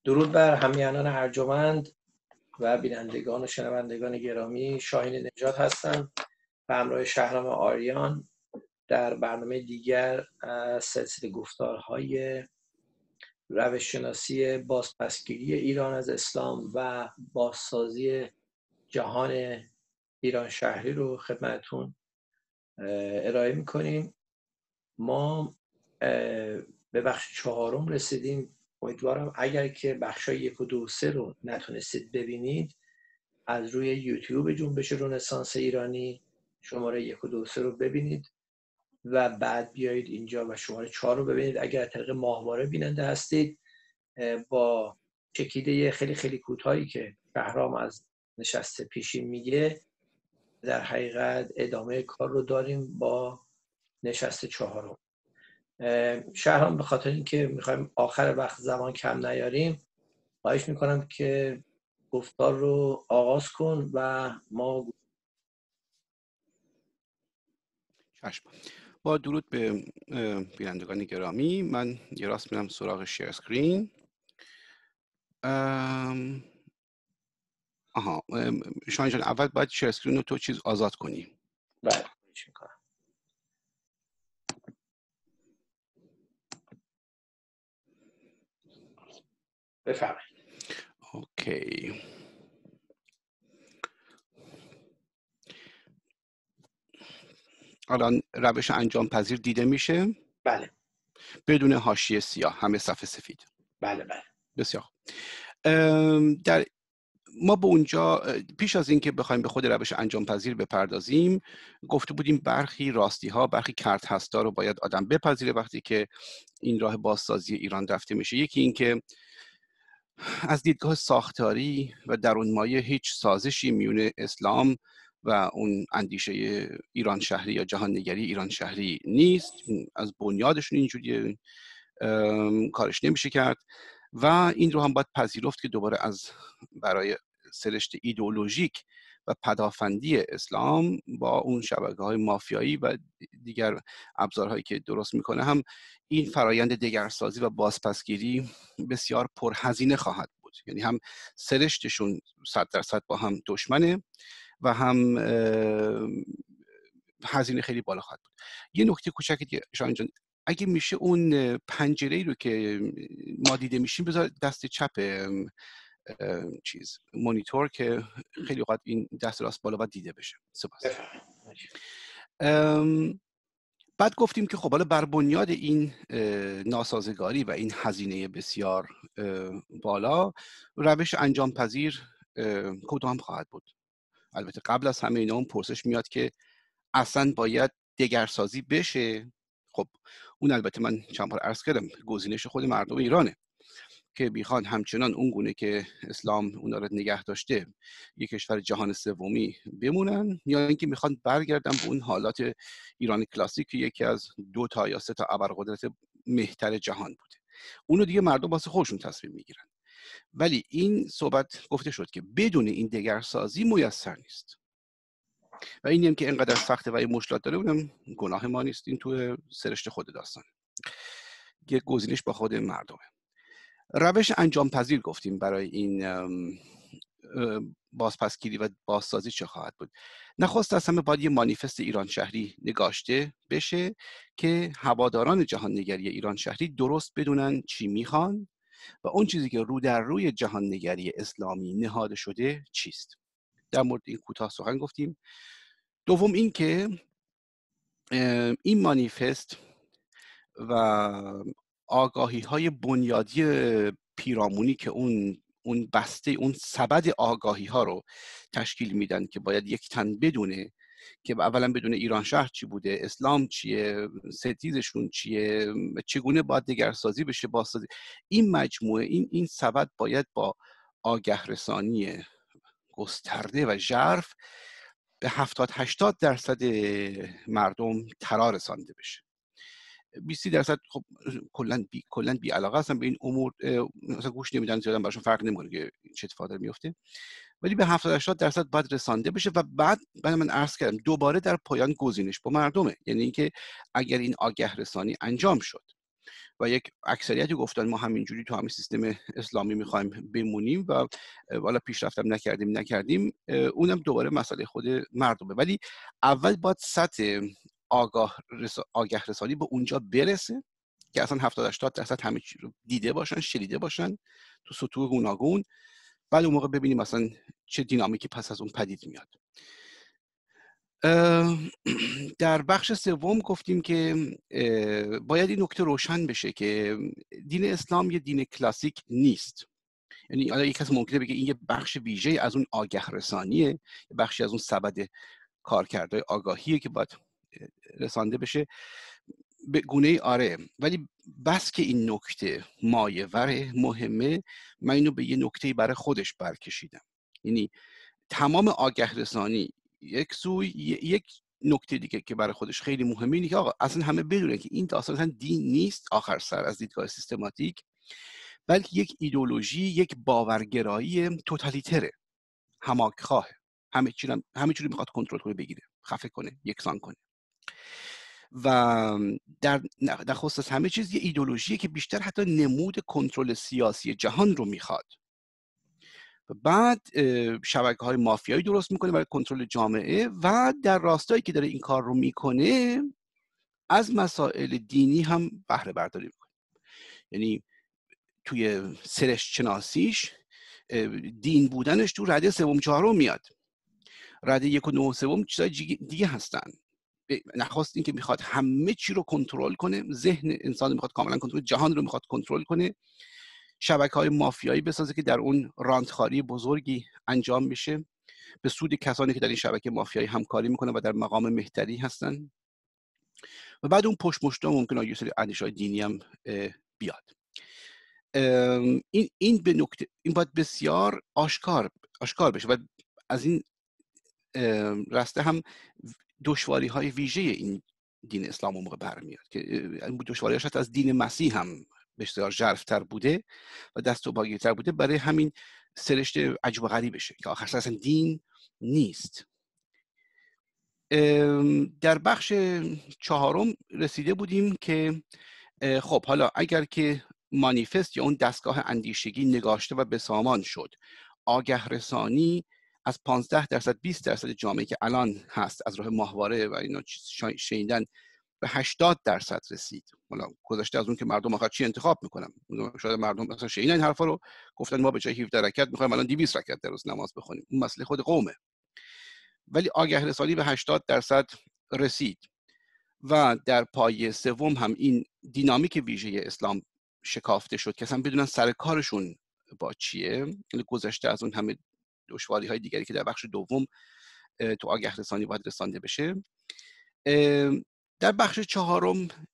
درود بر همیهنان ارجمند و بینندگان و شنوندگان گرامی. شاهین نژاد هستم به همراه شهرام آریان در برنامه دیگر از سلسله گفتارهای روش‌شناسی بازپسگیری ایران از اسلام و بازسازی جهان ایران شهری رو خدمتتون ارائه میکنیم. ما به بخش 4 رسیدیم. امیدوارم اگر که بخشای 1 و 2 و 3 رو نتونستید ببینید، از روی یوتیوب جنبش رنسانس ایرانی شماره 1 و 2 و 3 رو ببینید و بعد بیایید اینجا و شماره 4 رو ببینید. اگر طریق ماهواره بیننده هستید، با چکیده خیلی خیلی کوتاهی که شهرام از نشست پیشین میگه، در حقیقت ادامه کار رو داریم با نشست 4. شهرام، به خاطر اینکه میخوایم آخر وقت زمان کم نیاریم، خواهش میکنم که گفتار رو آغاز کن و ما. چشم. با درود به بینندگان گرامی، من یه راست میرم سراغ شیر اسکرین. شاهین جان، اول باید شیر اسکرین رو تو چیز آزاد کنی. بله، میکنم. بفرمایید. اوکی. الان روش انجام پذیر دیده میشه؟ بله. بدون حاشیه سیاه، همه صفحه سفید. بله. بسیار. در ما به اونجا پیش از اینکه بخوایم به خود روش انجام پذیر بپردازیم، گفته بودیم برخی راستی ها، برخی کرد هستا رو باید آدم بپذیره وقتی که این راه بازسازی ایران رفته میشه. یکی این که از دیدگاه ساختاری و درونمایه هیچ سازشی میون اسلام و اون اندیشه ایران شهری یا جهان نگری ایران شهری نیست. از بنیادشون اینجوری کارش نمیشه کرد و این رو هم باید پذیرفت که دوباره از برای سرشت ایدئولوژیک و پدافندی اسلام با اون شبکه‌های مافیایی و دیگر ابزارهایی که درست میکنه هم این فرایند دگرسازی و بازپسگیری بسیار پرهزینه خواهد بود. یعنی هم سرشتشون 100% با هم دشمنه و هم هزینه خیلی بالا خواهد بود. یه نکته کوچکی که شاهین جان، اگه میشه اون پنجره‌ای رو که ما دیده میشیم بذار دست چپ چیز مانیتور که خیلی اوقات این دست راست بالا باید دیده بشه. سپاس. بعد گفتیم که خب حالا بر بنیاد این ناسازگاری و این هزینه بسیار بالا، روش انجام پذیر کدام هم خواهد بود. البته قبل از همه اینا اون پرسش میاد که اصلا باید دگرسازی بشه. خب اون البته من چند بار عرض کردم گزینش خود مردم ایرانه که میخوان همچنان اون گونه که اسلام اونا رو نگه داشته یک کشور جهان سومی بمونن، یا اینکه میخوان برگردن به اون حالات ایران کلاسیک که یکی از 2 تا یا 3 تا ابرقدرت مهتر جهان بوده. اونو دیگه مردم واسه خودشون تصمیم میگیرن. ولی این صحبت گفته شد که بدون این دگرسازی میسر نیست و اینی هم که اینقدر سخته و این مشکلات داره، اونم گناه ما نیست، این تو سرشت خود داستانه، یه گزینش با خود مردمه. روش انجام پذیر گفتیم برای این بازپسگیری و بازسازی چه خواهد بود. نخست از همه باید یه مانیفست ایران شهری نگاشته بشه که هواداران جهان نگری ایران شهری درست بدونن چی میخوان و اون چیزی که رو در روی جهان نگری اسلامی نهاده شده چیست. در مورد این کوتاه سخن گفتیم. دوم این که این مانیفست و آگاهی های بنیادی پیرامونی که اون بسته، اون سبد آگاهی ها رو تشکیل میدن که باید یک تن بدونه که اولا بدونه ایران شهر چی بوده، اسلام چیه، ستیزشون چیه، چگونه باید دگرسازی بشه، بازسازی. این مجموعه، این سبد باید با آگه رسانی گسترده و ژرف به 70-80% مردم ترا رسانده بشه. 20% خب کلا بی علاقه هستن به این امور، مثلا گوش نمیدن، زیادا براشون فرق نمیکنه که چه اتفاقی میفته، ولی به 70-80% باید رسانده بشه و بعد من عرض کردم دوباره در پایان گزینش با مردمه. یعنی اینکه اگر این آگه رسانی انجام شد و یک اکثریتی گفتن ما همینجوری تو همین سیستم اسلامی میخوایم بمونیم و والا پیشرفتم نکردیم اونم دوباره مسئله خود مردمه. ولی اول باید سطح آگه رسانی به اونجا برسه که اصلا 70-80% همه چی رو دیده باشن، شنیده باشن تو سطوح گوناگون. بعد اون موقع ببینیم مثلا چه دینامیکی پس از اون پدید میاد. در بخش سوم گفتیم که باید این نکته روشن بشه که دین اسلام یه دین کلاسیک نیست. یعنی حالا یک کس ممکنه بگه این یه بخش ویژه از اون آگه رسانیه، یه بخشی از اون سبد کارکردهای آگاهیه که باید رسانده بشه. به گونه آره، ولی بس که این نکته مایه‌ور مهمه، من اینو به یه نکته برای خودش برکشیدم. یعنی تمام آگه رسانی یک سوی، یک نکته دیگه که برای خودش خیلی مهمه اینه که آقا اصلا همه بدونن که این داستان اصلا دین نیست آخر سر از دیدگاه سیستماتیک، بلکه یک ایدئولوژی، یک باورگرایی توتالیتره، هماکخواه، همه چی رو میخواد کنترل کنه، بگیره، خفه کنه، یکسان کنه. و در نخست از همه چیز یه ایدئولوژیه که بیشتر حتی نمود کنترل سیاسی جهان رو میخواد. و بعد شبکه‌های مافیایی درست میکنه برای کنترل جامعه و در راستایی که داره این کار رو میکنه از مسائل دینی هم بهره برداری میکنه. یعنی توی سرشت شناسیش دین بودنش تو رده 3-4 میاد. رده 1 و 9 چیزای دیگه هستن. نخواست این که میخواد همه چی رو کنترل کنه، ذهن انسان میخواد کاملا کنترل، جهان رو میخواد کنترل کنه، شبکه‌های مافیایی بسازه که در اون رانتخاری بزرگی انجام میشه به سود کسانی که در این شبکه مافیایی همکاری میکنن و در مقام مهتری هستن. و بعد اون پشت مشتا ممکنه یه سری اندیشه‌های دینی هم بیاد. این به نکته این باید بسیار آشکار بشه و از این راسته هم دشواری‌های ویژه این دین اسلام موقع برمیاد که دشواری‌هاش از دین مسیح هم بسیار ژرف‌تر بوده و دست و پاگیرتر بوده، برای همین سرشت عجب و غریبشه که آخرش اصلا دین نیست. در بخش 4 رسیده بودیم که خب حالا اگر که مانیفست یا اون دستگاه اندیشگی نگاشته و بسامان شد، آگه رسانی از 15% 20% جامعه که الان هست از راه ماهواره و اینا شنیدن به 80% رسید. حالا گذشته از اون که مردم آخر چی انتخاب میکنن، شاید مردم مثلا شنیدن این حرفا رو گفتن ما به جای 17 رکعت میخوایم الان 200 رکعت در روز نماز بخونیم، اون مسئله خود قومه. ولی آگه رسانی به 80% رسید و در پایه سوم هم این دینامیک ویژه اسلام شکافته شد که اصلا بدونن سر کارشون با چیه. یعنی گذشته از اون همه دشواری های دیگری که در بخش دوم تو آگه رسانی باید رسانده بشه. در بخش 4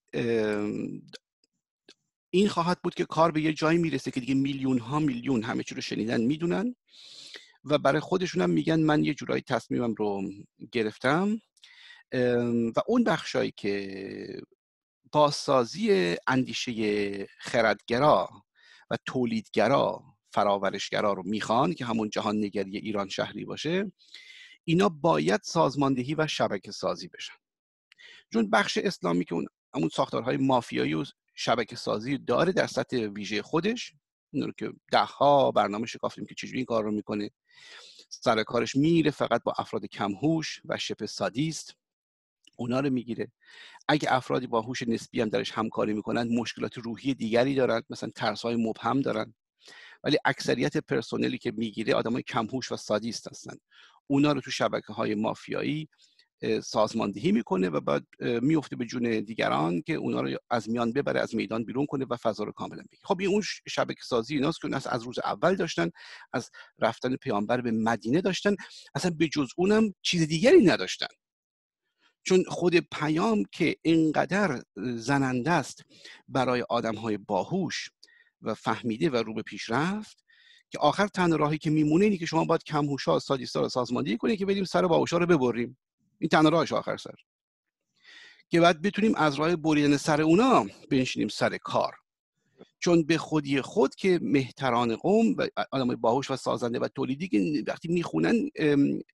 این خواهد بود که کار به یه جایی میرسه که دیگه میلیون همه چی رو شنیدن، میدونن و برای خودشون هم میگن من یه جورایی تصمیمم رو گرفتم. و اون بخشایی که بازسازی اندیشه خردگرا و تولیدگرا، فراورشگرا رو میخوان که همون جهان نگری ایران شهری باشه، اینا باید سازماندهی و شبکه سازی بشن. چون بخش اسلامی که همون ساختارهای مافیایی و شبکه سازی داره در سطح ویژه خودش، اون رو که 10 برنامه شکافتیم که چجوری این کار رو میکنه، سر کارش میره فقط با افراد کمهوش و شبه سادیست، اونا رو میگیره. اگه افرادی با هوش نسبی هم درش همکاری میکنن مشکلات روحی دیگری دارن، مثلا ترس‌های مبهم دارن، ولی اکثریت پرسنلی که میگیره آدمای کمهوش و سادیست هستن. اونا رو تو شبکه‌های مافیایی سازماندهی میکنه و بعد میفته به جون دیگران که اونا رو از میان ببره، از میدان بیرون کنه و فضا رو کاملا بگیره. خب این اون شبکه سازی ایناست که اون از روز اول داشتن، از رفتن پیامبر به مدینه داشتن، اصلا به جز اونم چیز دیگری نداشتن. چون خود پیام که اینقدر زننده است برای آدم‌های باهوش و فهمیده و رو به پیشرفت که آخر تنها راهی که میمونه اینه که شما باید کمهوشا و سادیستا رو سازماندهی کنید که بریم سر باهوشا رو ببریم. این تنها راهش آخر سر که بعد بتونیم از راه بریدن سر اونا بنشینیم سر کار. چون به خودی خود که مهتران قوم و آدمای باهوش و سازنده و تولیدی که وقتی میخونن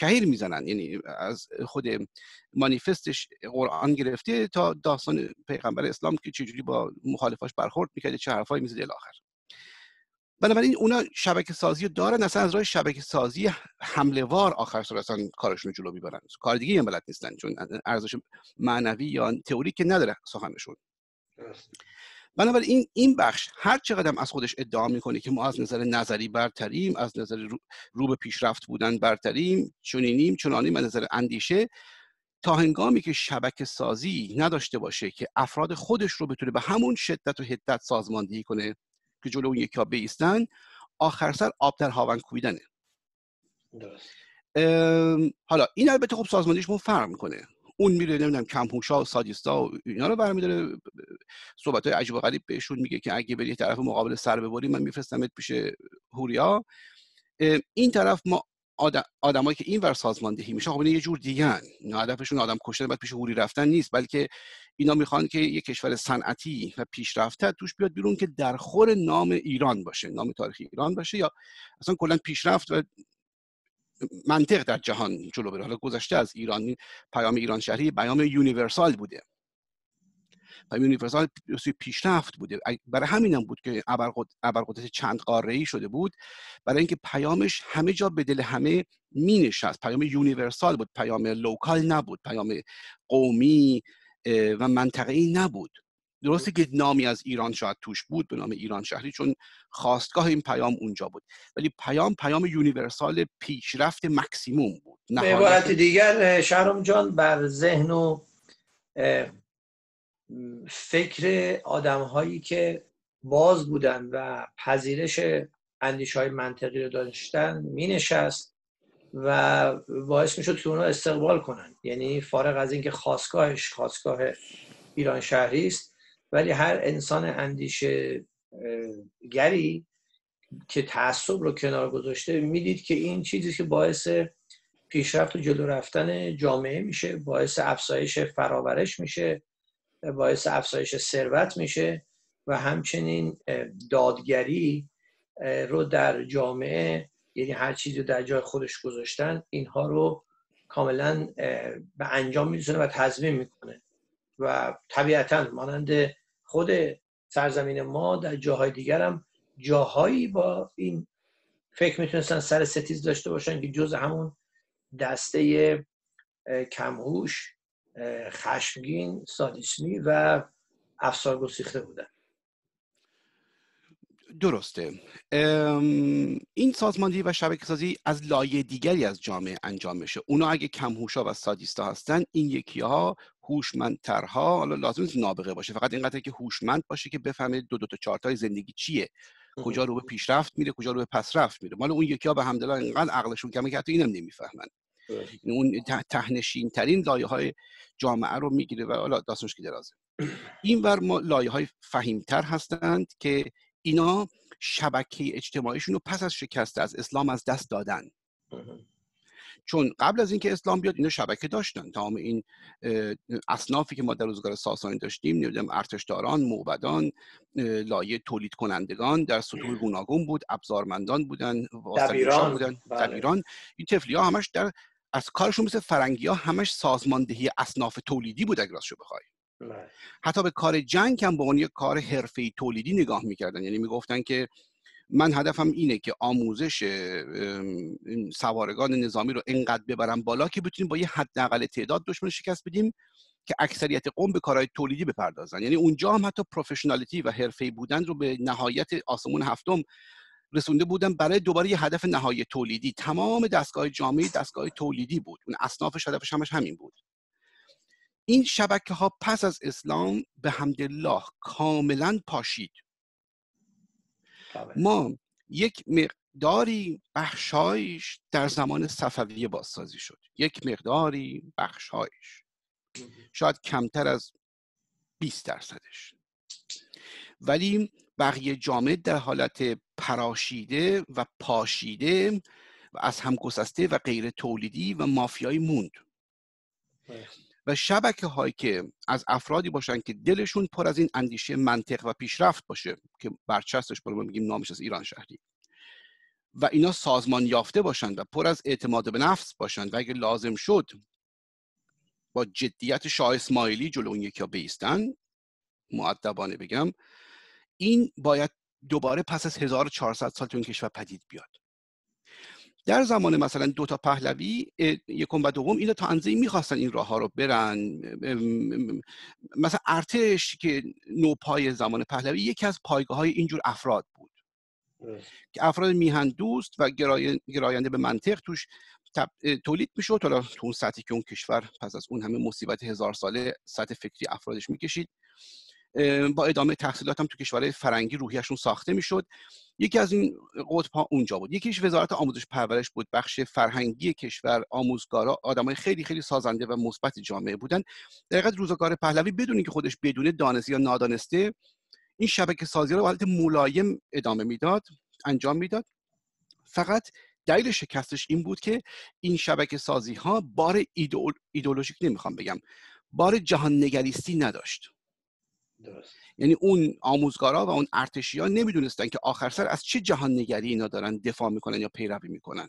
کهیر میزنن، یعنی از خود مانیفستش قرآن گرفته تا داستان پیغمبر اسلام که چجوری با مخالفاش برخورد میکرده، چه حرفایی میزد الی آخر. بنابراین اونا شبکه سازی رو دارن، اصلا از راه شبکه سازی حمله وار آخر سر اصلا کارشون رو جلو میبرن، کار دیگه هم بلد نیستن، چون ارزش معنوی یا تئوری که نداره سخنشون. بنابراین این بخش هر چقدر از خودش ادعا میکنه که ما از نظر نظری برتریم، از نظر رو به پیشرفت بودن برتریم، چنینیم چنانیم، از نظر اندیشه، تا هنگامی که شبکه سازی نداشته باشه که افراد خودش رو بتونه به همون شدت و حدت سازماندهی کنه که جلو اون یکی ها بایستن، آخر سر آب در هاون کوبیدنه. حالا این البته خب سازماندهیش فرق میکنه، اون میره نمیدونم کمپوشا و سادیستا و اینا رو برمی‌داره، صحبت‌های عجیب و غریب بهشون میگه که اگه بری طرف مقابل سر ببری من میفرستمت پیش هوریا. این طرف ما آدمایی که اینور سازماندهی میشن، خب اینا یه جور دیگه‌ن، هدفشون آدم کشتن بعد پیش هوری رفتن نیست، بلکه اینا میخوان که یه کشور صنعتی و پیشرفته توش بیاد بیرون که در خور نام ایران باشه، نام تاریخی ایران باشه، یا اصلا کلا پیشرفت و منطق در جهان جلو بره. حالا گذشته از ایران، پیام ایران شهری پیام یونیورسال بوده، پیام یونیورسال پیشرفت بوده، برای همینم بود که ابرقدرت چند قاره‌ای شده بود، برای اینکه پیامش همه جا به دل همه مینشست، پیام یونیورسال بود، پیام لوکال نبود، پیام قومی و منطقه‌ای نبود. درسته که نامی از ایران شاید توش بود به نام ایران شهری، چون خواستگاه این پیام اونجا بود، ولی پیام یونیورسال پیشرفت مکسیموم بود. به عبارت دیگر شهرام جان، بر ذهن و فکر آدم هایی که باز بودن و پذیرش اندیشه های منطقی رو داشتن می نشست و باعث می شد که اونا استقبال کنن. یعنی فارغ از اینکه خواستگاهش خواستگاه ایران شهری است، ولی هر انسان اندیشه گری که تعصب رو کنار گذاشته میدید که این چیزی که باعث پیشرفت و جلو رفتن جامعه میشه، باعث افزایش فرآورش میشه، باعث افزایش ثروت میشه و همچنین دادگری رو در جامعه، یعنی هر چیزی رو در جای خودش گذاشتن، اینها رو کاملا به انجام میرسونه و تضمین میکنه. و طبیعتا مانند خود سرزمین ما در جاهای دیگر هم جاهایی با این فکر میتونستن سر ستیز داشته باشن که جز همون دسته کمهوش، خشمگین، سادیسمی و افسار گسیخته بودن. درسته. این سازماندهی و شبکه سازی از لایه دیگری از جامعه انجام میشه. اونا اگه کمهوشا و سادیستا هستن، این یکی‌ها هوشمندترها، حالا لازم نیست نابغه باشه، فقط اینقدر که هوشمند باشه که بفهمه دو تا چهار تای زندگی چیه، کجا رو به پیشرفت میره، کجا رو به پسرفت میره. مال اون یکی‌ها به حمدالله اینقدر عقلشون کمه که حتی اینم نمیفهمن. اون تهنشین ترین لایه‌های جامعه رو میگیره و حالا داستانش که درازه. اینور ما لایه‌های فهیمتر هستند که اینا شبکه اجتماعیشون رو پس از شکست از اسلام از دست دادن. چون قبل از اینکه اسلام بیاد اینا شبکه داشتن، تمام این اصنافی که ما در روزگار ساسانی داشتیم، نمیدونم ارتشداران، موبدان، لایه تولید کنندگان در سطوح گوناگون بود، ابزارمندان بودن، واسطه‌نوشا بودن، دبیران. این تفلی‌ها همش در از کارشون مثل فرنگی‌ها همش سازماندهی اصناف تولیدی بود اگه راستشو بخوای. حتی به کار جنگ هم به عنوان یک کار حرفه‌ای تولیدی نگاه می‌کردن، یعنی میگفتن که من هدفم اینه که آموزش سوارگان نظامی رو انقدر ببرم بالا که بتونیم با یه حداقل تعداد دشمن شکست بدیم که اکثریت قوم به کارهای تولیدی بپردازن. یعنی اونجا هم حتی پروفشنالیتی و حرفه‌ای بودن رو به نهایت آسمون هفتم رسونده بودن برای دوباره یه هدف نهایی تولیدی. تمام دستگاه جامعه دستگاه تولیدی بود، اون اصنافش هدفش همین بود. این شبکه ها پس از اسلام به حمدالله کاملا پاشید. ما یک مقداری بخشایش در زمان صفویه بازسازی شد، یک مقداری بخشایش، شاید کمتر از 20%، ولی بقیه جامعه در حالت پراشیده و پاشیده و از هم گسسته و غیر تولیدی و مافیایی موند. و شبکه هایی که از افرادی باشن که دلشون پر از این اندیشه منطق و پیشرفت باشه که برچستش برای ما میگیم نامش از ایران شهری، و اینا سازمان یافته باشند و پر از اعتماد به نفس باشند و اگه لازم شد با جدیت شاه اسماعیلی جلو اون یکی ها بیستن، مؤدبانه بگم، این باید دوباره پس از 1400 سال تو این کشور پدید بیاد. در زمان مثلا دو تا پهلوی، یکم و دوم، اینا تا اندازه‌ای میخواستن این راه ها رو برن. مثلا ارتش که نوپای زمان پهلوی یکی از پایگاه های اینجور افراد بود که افراد میهن دوست و گراینده به منطق توش تولید میشد. حالا تو اون سطحی که اون کشور پس از اون همه مصیبت 1000 ساله سطح فکری افرادش میکشید، با ادامه تحصیلات هم تو کشورهای فرنگی روحیشون ساخته میشد. یکی از این قطب ها اونجا بود. یکیش وزارت آموزش پرورش بود، بخش فرهنگی کشور، آموزگارا، آدمای خیلی خیلی سازنده و مثبت جامعه بودن. در حقیقت روزگار پهلوی بدون اینکه خودش بدونه، دانسته یا نادانسته، این شبکه سازی رو به حالت ملایم ادامه میداد، انجام میداد. فقط دلیل شکستش این بود که این شبکه سازی ها بار ایدئولوژیک نمیخوام بگم، بار جهان نگریستی نداشت. درست. یعنی اون آموزگارا و اون ارتشی‌ها نمیدونستن که آخر سر از چه جهان نگری اینا دارن دفاع میکنن یا پیروی میکنن.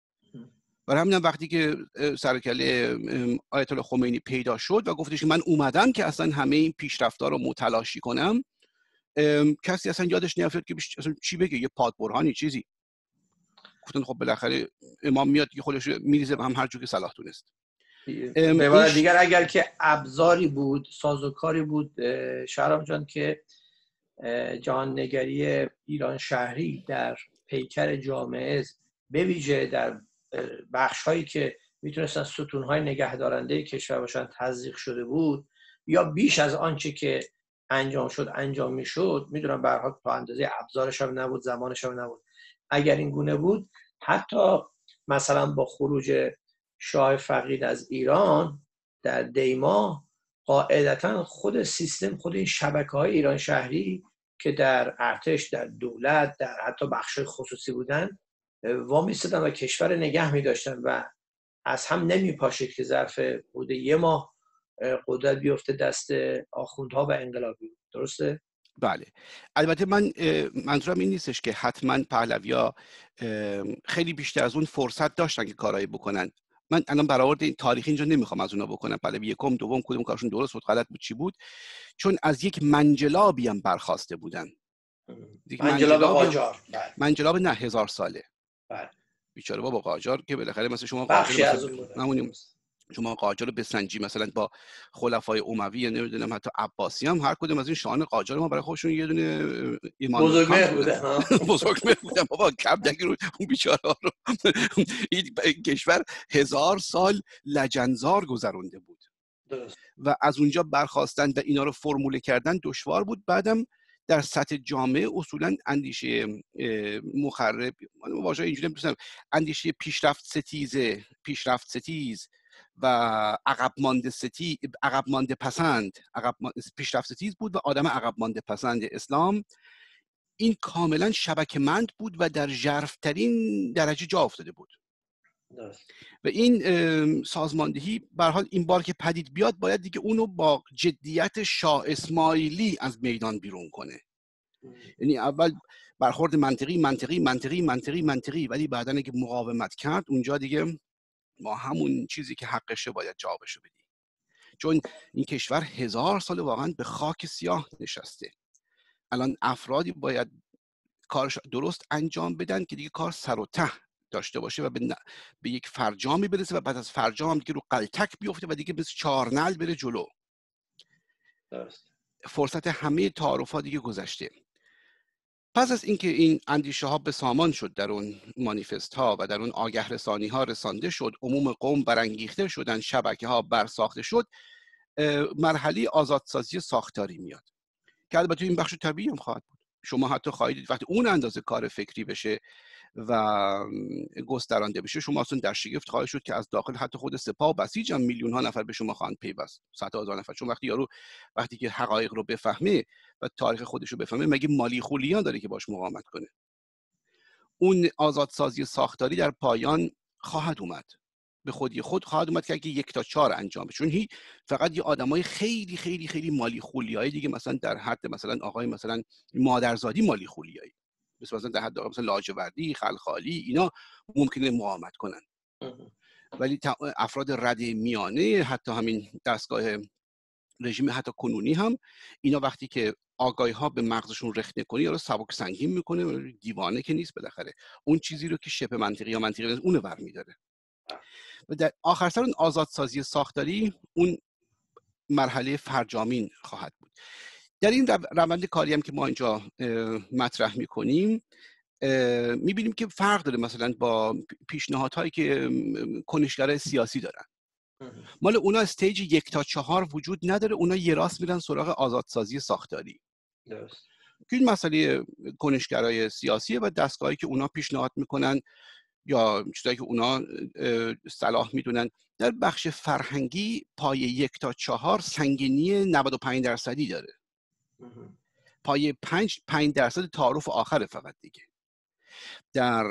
برای همین وقتی که سرکله آیت الله خمینی پیدا شد و گفتش من اومدم که اصلا همه این پیشرفت‌ها رو متلاشی کنم، کسی اصلا یادش نمیاد که اصلا چی بگه، یه پادبرهانی چیزی. گفتن خب بالاخره امام میاد که خودش میریزه به هم هر جور که صلاح دونست. به عبارت دیگر اگر که ابزاری بود، سازوکاری بود شهرام جان که جهان نگری ایران شهری در پیکر جامعه به ویژه در بخش هایی که میتونستن ستون های نگهدارنده کشور باشن تزریق شده بود، یا بیش از آنچه که انجام میشد، میدونم به هر حال تا اندازه ابزارش هم نبود، زمانش هم نبود. اگر این گونه بود، حتی مثلا با خروج شاه فقید از ایران در دیما، قاعدتا خود سیستم، خود این شبکه‌های ایران شهری که در ارتش، در دولت، در حتی بخش خصوصی بودن، وامیستادن و کشور نگه می‌داشتن و از هم نمی‌پاشید که ظرف حدود یه ماه قدرت بیفته دست آخوندها و انقلابی. درسته؟ بله. البته من منظورم این نیستش که حتما پهلوی‌ها خیلی بیشتر از اون فرصت داشتن که کارایی بکنن. من الان برآورد این تاریخی اینجا نمیخوام از اونا بکنم، پهلوی یکم، دوم، کدوم کارشون درست بود، غلط بود، چی بود، چون از یک منجلابی هم برخواسته بودن. منجلاب قاجار. منجلاب نه 1000 ساله. بله. بیچاره بابا قاجار که بالاخره مثلا شما بخشی از اون بود. شما قاجار رو بسنجی مثلا با خلفای اموی یا نمیدونم حتی عباسی هم، هر کدوم از این شاهان قاجار ما برای خودشون یه دونه ایمان بزرگمهر بودن. بزرگمهر بودن بابا، کم نگیر اون بیچاره ها رو. این کشور 1000 سال لجنزار گذرونده بود. درست. و از اونجا برخواستن و اینا رو فرموله کردن دشوار بود. بعدم در سطح جامعه اصولا اندیشه مخرب، واژه اینجوری می‌پرسم، اندیشه پیشرفت ستیز و عقب مانده پسند، پیشرفت ستیز بود و آدم عقب مانده پسند اسلام، این کاملا شبکه‌مند بود و در ژرف‌ترین درجه جا افتاده بود. و این سازماندهی به هر حال این بار که پدید بیاد باید دیگه اونو با جدیت شاه اسماعیلی از میدان بیرون کنه. یعنی اول برخورد منطقی، ولی بعدن اگه مقاومت کرد، اونجا دیگه ما همون چیزی که حقشه باید جوابشو بدیم. چون این کشور 1000 سال واقعا به خاک سیاه نشسته. الان افرادی باید کارش درست انجام بدن که دیگه کار سر و ته داشته باشه و به یک فرجامی برسه و بعد از فرجام دیگه رو قلتک بیفته و دیگه مثل چارنل بره جلو. درست. فرصت همه تعارف‌ها دیگه گذشته. پس از اینکه این اندیشه ها به سامان شد، در اون مانیفست ها و در اون آگه رسانی ها رسانده شد، عموم قوم برانگیخته شدن، شبکه ها برساخته شد، مرحله آزادسازی ساختاری میاد که البته این بخش طبیعی هم خواهد بود. شما حتی خواهید دید وقتی اون اندازه کار فکری بشه و گسترانده بشه، شما اصلا در شگفت خواهید شد که از داخل حتی خود سپاه و بسیج هم میلیون ها نفر به شما خواهند پیوست، صدها هزار نفر. چون وقتی که حقایق رو بفهمه و تاریخ خودش رو بفهمه، مگه مالی خولیان داره که باش مقاومت کنه؟ اون آزادسازی ساختاری در پایان خواهد اومد، به خودی خود خواهد اومد که اگه 1 تا 4 انجام بشه. چون فقط یه آدمای خیلی خیلی خیلی مالی خولیایی دیگه، مثلا در حد مثلا آقای مثلا مادرزادی مالی خولیایی، مثلا در حد مثلا لاجوردی، خلخالی، اینا ممکنه مقاومت کنن. ولی افراد رده میانه، حتی همین دستگاه رژیم حتی کنونی هم، اینا وقتی که آگاهی ها به مغزشون رخ نکنی یا رو سبک سنگین میکنه، دیوانه که نیست بالاخره، اون چیزی رو که شبه منطقی یا منطقی نیست اونو برمی‌داره. و در آخر سر اون آزادسازی ساختاری اون مرحله فرجامین خواهد بود. در این روند کاری هم که ما اینجا مطرح میکنیم میبینیم که فرق داره مثلا با پیشنهادهایی که کنشگرای سیاسی دارن. مال اونا استیج 1 تا 4 وجود نداره، اونا یه راست میرن سراغ آزادسازی ساختاری. درست. که این مسئله کنشگرای سیاسیه و دستگاهی که اونا پیشنهاد میکنن یا چیزایی که اونا صلاح میدونن. در بخش فرهنگی پایه 1 تا 4 سنگینی 95% داره. پایه 5% تعارف آخره فقط دیگه. در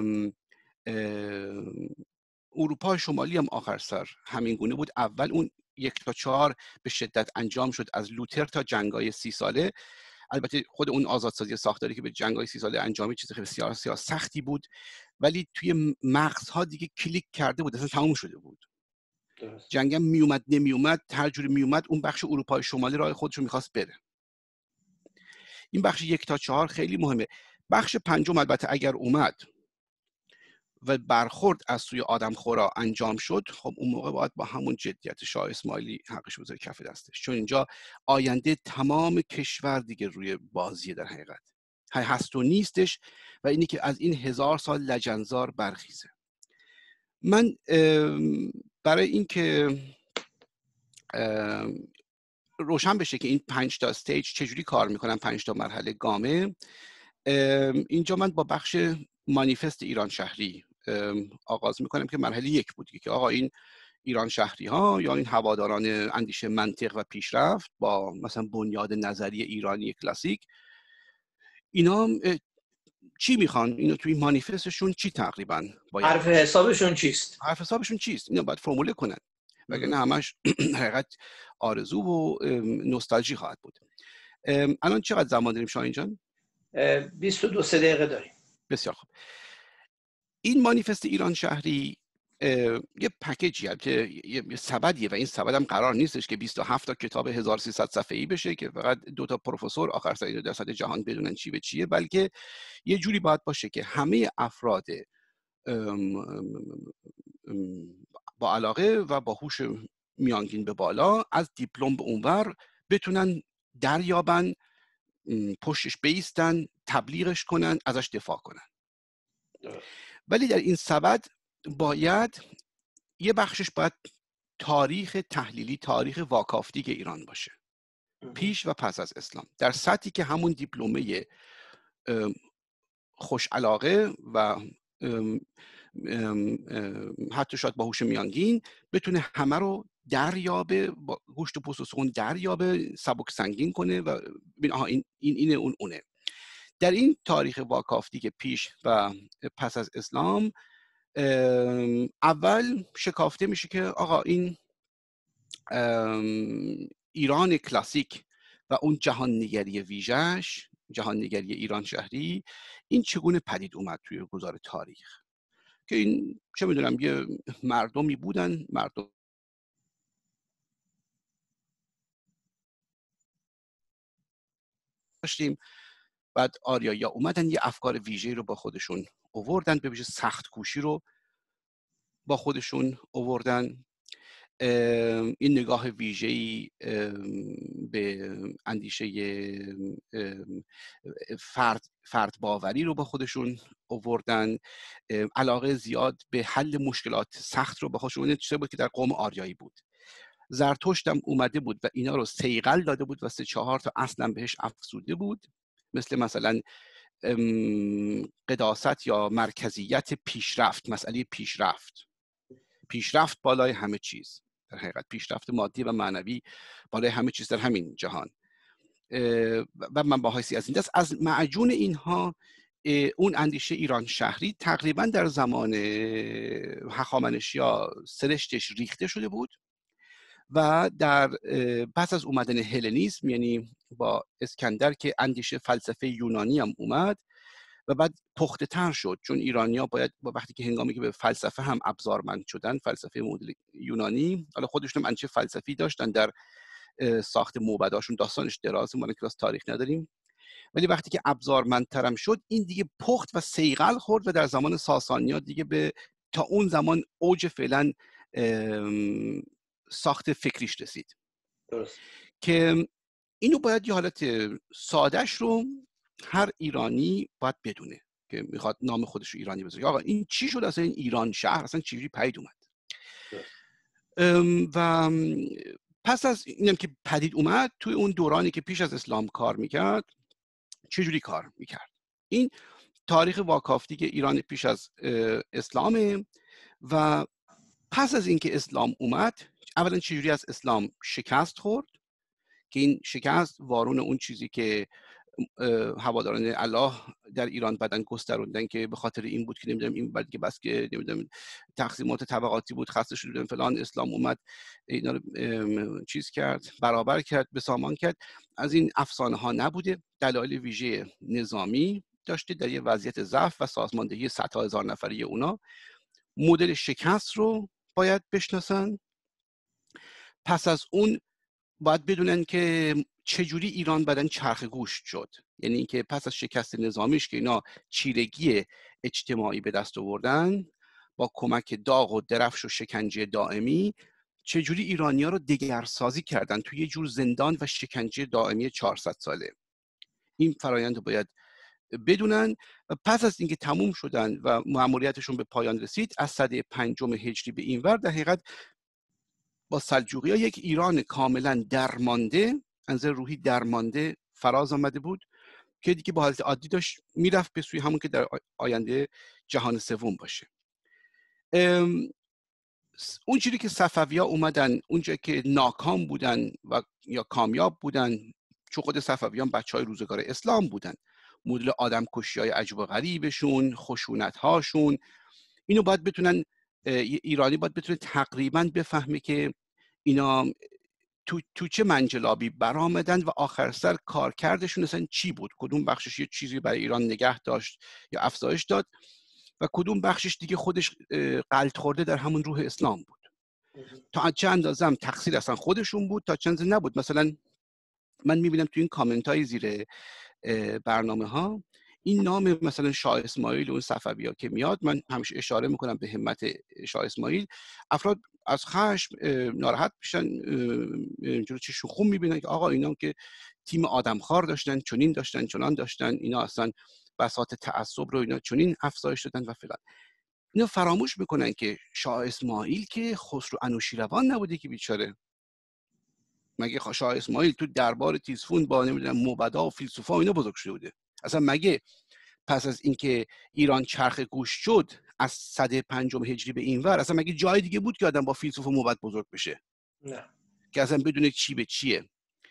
اروپا شمالی هم آخر سر همین گونه بود. اول اون 1 تا 4 به شدت انجام شد، از لوتر تا جنگ‌های 30 ساله. البته خود اون آزادسازی ساختاری که به جنگ‌های 30 ساله انجامید چیز خیلی بسیار سختی بود، ولی توی مغزها دیگه کلیک کرده بود، اصلا تموم شده بود. جنگ میومد نمیومد، هر جوری میومد اون بخش اروپای شمالی راه خودش رو می‌خواست بره. این بخش 1 تا 4 خیلی مهمه. بخش پنجم البته اگر اومد و برخورد از سوی آدمخورا انجام شد، خب اون موقع باید با همون جدیت شاه اسماعیلی حقش بذاره کف دستش، چون اینجا آینده تمام کشور دیگه روی بازیه در حقیقت، هست و نیستش، و اینی که از این 1000 سال لجنزار برخیزه. من برای اینکه روشن بشه که این 5 تا استیج چجوری کار میکنن، 5 تا مرحله گامه، اینجا من با بخش مانیفست ایران شهری آغاز میکنم که مرحله 1 بود که آقا این ایران شهری ها یا این هواداران اندیشه منطق و پیشرفت با مثلا بنیاد نظری ایرانی کلاسیک، اینا چی میخوان؟ اینا توی مانیفستشون چی تقریبا باید حرف حسابشون چیست؟ حرف حسابشون چیست؟ اینا باید فرموله کنن، وگرنه همش حقیقت آرزو و نوستالژی خواهد بود. الان چقدر زمان داریم شاهین جان؟ 22 دقیقه داریم. بسیار خوب. این مانیفست ایران شهری یه پکیجی هم که یه سبدیه و این سبد هم قرار نیستش که 27 تا کتاب 1300 صفحه‌ای بشه که فقط 2 تا پروفسور آخر سر در سطح جهان بدونن چی به چیه، بلکه یه جوری باید باشه که همه افراد با علاقه و با هوش میانگین به بالا از دیپلم به اونور بتونن دریابن، پشتش بیستن، تبلیغش کنن، ازش دفاع کنن. ولی در این سبد باید یه بخشش باید تاریخ تحلیلی، تاریخ واکافتیک ایران باشه، پیش و پس از اسلام، در سطحی که همون دیپلمه خوش علاقه و حتی شاید با هوش میانگین بتونه همه رو دریابه، با گوشت و پوست و سخن دریابه، سبک سنگین کنه و ببین آها این اینه اون اونه. در این تاریخ واکافتی که پیش و پس از اسلام اول شکافته میشه که آقا این ایران کلاسیک و اون جهان نگری ویژه‌اش، جهان نگری ایران شهری، این چگونه پدید اومد توی گذار تاریخ، که این چه میدونم یه مردمی بودن، مردم داشتیم، بعد آریایا اومدن یه افکار ویژه‌ای رو با خودشون آوردن، به ویژه سخت کوشی رو با خودشون آوردن. این نگاه ویژه‌ای به اندیشه فرد باوری رو با خودشون آوردن، علاقه زیاد به حل مشکلات سخت رو با خودشون، چیزی بود که در قوم آریایی بود. زرتشت هم اومده بود و اینا رو صیقل داده بود و 3-4 تا اصلا بهش افزوده بود، مثلا قداست یا مرکزیت پیشرفت، مسئله پیشرفت بالای همه چیز، در حقیقت پیشرفت مادی و معنوی بالای همه چیز در همین جهان. و من با حیثی از این دست از معجون اینها اون اندیشه ایران شهری تقریبا در زمان هخامنشیا سرشتش ریخته شده بود و در پس از اومدن هلنیسم، یعنی با اسکندر که اندیشه فلسفه یونانی هم اومد و بعد پخته تر شد، چون ایرانی‌ها باید با وقتی که هنگامی که به فلسفه هم ابزارمند شدن، فلسفه مدل یونانی، حالا خودشون هم انچه فلسفی داشتن در ساخت موبداشون، داستانش درازه، ما کلاس تاریخ نداریم، ولی وقتی که ابزارمندترم شد این دیگه پخت و صیقل خورد و در زمان ساسانی‌ها دیگه به تا اون زمان اوج فعلا ساخت فکریش رسید. درست. که اینو باید یه حالت سادهش رو هر ایرانی باید بدونه که میخواد نام خودش رو ایرانی بذاره. آقا این چی شد اصلا، این ایران شهر اصلا چجوری پدید اومد؟ و پس از اینم که پدید اومد، توی اون دورانی که پیش از اسلام کار میکرد چجوری کار میکرد؟ این تاریخ واکافتی که ایران پیش از اسلامه و پس از اینکه اسلام اومد اولا چجوری از اسلام شکست خورد که این شکست وارون اون چیزی که هواداران الله در ایران بعدن گستروندن که به خاطر این بود که نمیدونم این بعد که بس که نمیدونم تقسیمات طبقاتی بود خسته شدن فلان، اسلام اومد اینا رو چیز کرد، برابر کرد، به سامان کرد. از این افسانه ها نبوده، دلایل ویژه نظامی داشته در یه وضعیت ضعف و سازماندهی صدها هزار نفری اونا. مدل شکست رو باید بشناسن. پس از اون باید بدونن که چجوری ایران بعدن چرخ گوشت شد، یعنی اینکه پس از شکست نظامیش که اینا چیرگی اجتماعی به دست آوردن با کمک داغ و درفش و شکنجه دائمی، چجوری ایرانی‌ها رو دگرسازی کردن توی یه جور زندان و شکنجه دائمی 400 ساله. این فرایند رو باید بدونن. و پس از اینکه تموم شدن و مأموریتشون به پایان رسید از سده 5 هجری به اینور، در حقیقت با سلجوقی‌ها یک ایران کاملا درمانده، از نظر روحی درمانده فراز آمده بود که دیگه با حالت عادی داشت میرفت به سوی همون که در آینده جهان سوم باشه. اون چیزی که صفوی‌ها اومدن اونجا که ناکام بودن و یا کامیاب بودن، چون خود صفویان بچهای روزگار اسلام بودن، مدل آدم کشی‌های عجیب و غریبشون، خشونت‌هاشون، اینو باید بتونن ایرانی باید بتونه تقریبا بفهمه که اینا تو چه منجلابی برآمدن و آخر سر کارکردشون اصلا چی بود، کدوم بخشش یه چیزی برای ایران نگه داشت یا افزایش داد و کدوم بخشش دیگه خودش غلط خورده در همون روح اسلام بود. تا چه اندازه هم تقصیر اصلا خودشون بود، تا چند نبود. مثلا من میبینم تو این کامنت های زیر برنامه ها این نام مثلا شاه اسماعیل و اون صفوی‌ها که میاد، من همیشه اشاره میکنم به همت شاه اسماعیل. افراد از خشم ناراحت میشن، جلو چشم خون میبینن که آقا اینا که تیم آدمخوار داشتن، چنین داشتن، چنان داشتن، اینا اصلا بساط تعصب رو اینا چنین افزایش دادن و فلان. اینا فراموش میکنن که شاه اسماعیل که خسرو انوشیروان نبوده که بیچاره. مگه شاه اسماعیل تو دربار تیزفون با نمیدونم موبدا و فیلسوفا اینا بزرگ شده بوده؟ اصلا مگه پس از اینکه ایران چرخ گوش شد از سده 5 هجری به اینور اصلا مگه جای دیگه بود که آدم با فیلسوف و موبد بزرگ بشه؟ نه. که اصلا بدونه چی به چیه.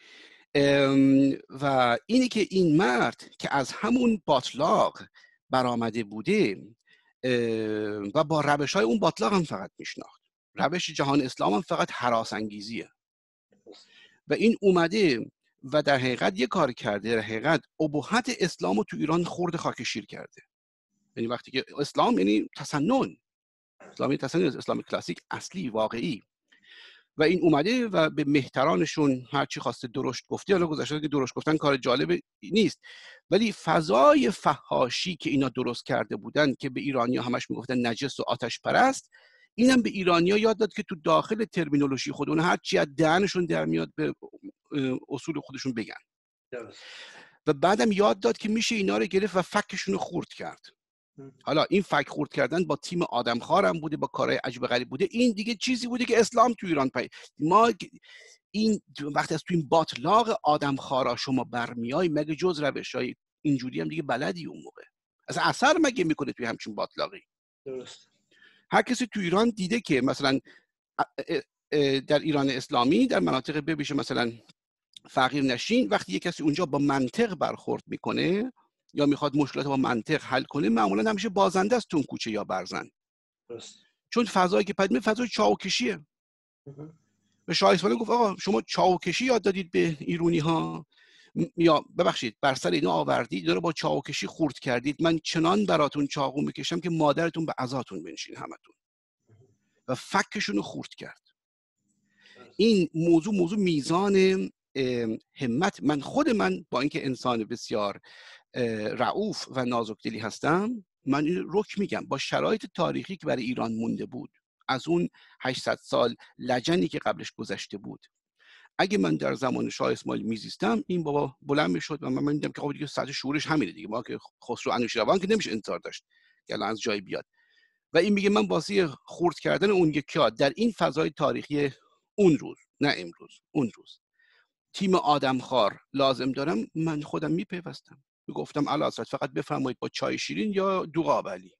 و اینی که این مرد که از همون باطلاق برآمده بوده و با روش های اون باطلاق هم فقط میشناخت، روش جهان اسلام هم فقط هراس انگیزیه و این اومده و در حقیقت یه کار کرده، در حقیقت ابهت اسلام رو تو ایران خورد خاک شیر کرده. یعنی وقتی که اسلام یعنی تسنن، اسلامی تسنن، اسلام کلاسیک اصلی واقعی، و این اومده و به مهترانشون هر چی خواسته درشت گفتی. حالا گذشته که درشت گفتن کار جالب نیست، ولی فضای فحاشی که اینا درست کرده بودن که به ایرانی‌ها همش میگفتن نجس و آتش پرست، اینم به ایرانی‌ها یاد داد که تو داخل ترمینولوژی خودمون هر چی از دهنشون در میاد به اصول خودشون بگن. و بعدم یاد داد که میشه اینا رو گرفت و فکشون رو خورد کرد. حالا این فک خورد کردن با تیم آدمخوار هم بوده، با کارهای عجیب غریب بوده. این دیگه چیزی بوده که اسلام تو ایران ما این وقتی از تو این باطلاق آدمخوارا شما برمیای، مگه جز روشای اینجوری هم دیگه بلدی اون موقع؟ اصلا اثر مگه میکنه توی همچین باطلاقی؟ درست. هر کسی تو ایران دیده که مثلا در ایران اسلامی در مناطق ببیشه مثلا فقیر نشین، وقتی یک کسی اونجا با منطق برخورد میکنه یا میخواد مشکلات با منطق حل کنه، معمولا همیشه بازنده است تو کوچه یا برزن. درست. چون فضایی که پدیده فضای چاوکشیه. به شاه اسماعیل گفت آقا شما چاوکشی یاد دادید به ایرونی ها یا ببخشید بر سر اینا آوردید، اینا رو با چاقوکشی خورد کردید، من چنان براتون چاقو میکشم که مادرتون به عزاتون بنشین همتون، و فکشون رو خورد کرد. این موضوع میزان همت، من با اینکه انسان بسیار رؤوف و نازکدلی هستم، من این رک میگم با شرایط تاریخی که برای ایران مونده بود، از اون 800 سال لجنی که قبلش گذشته بود، اگه من در زمان شاه اسماعیل میزیستم، این بابا بلند میشد و من دیدم که خب دیگه سطح شعورش همینه دیگه، ما که خسرو انوشیروان که نمیشه انتظار داشت که الان از جای بیاد. و این میگه من واسه خورد کردن اون یکی‌ها در این فضای تاریخی اون روز، نه امروز، اون روز، تیم آدمخوار لازم دارم، من خودم میپیوستم، میگفتم اعلی حضرت فقط بفرمایید با چای شیرین یا دو قابلی.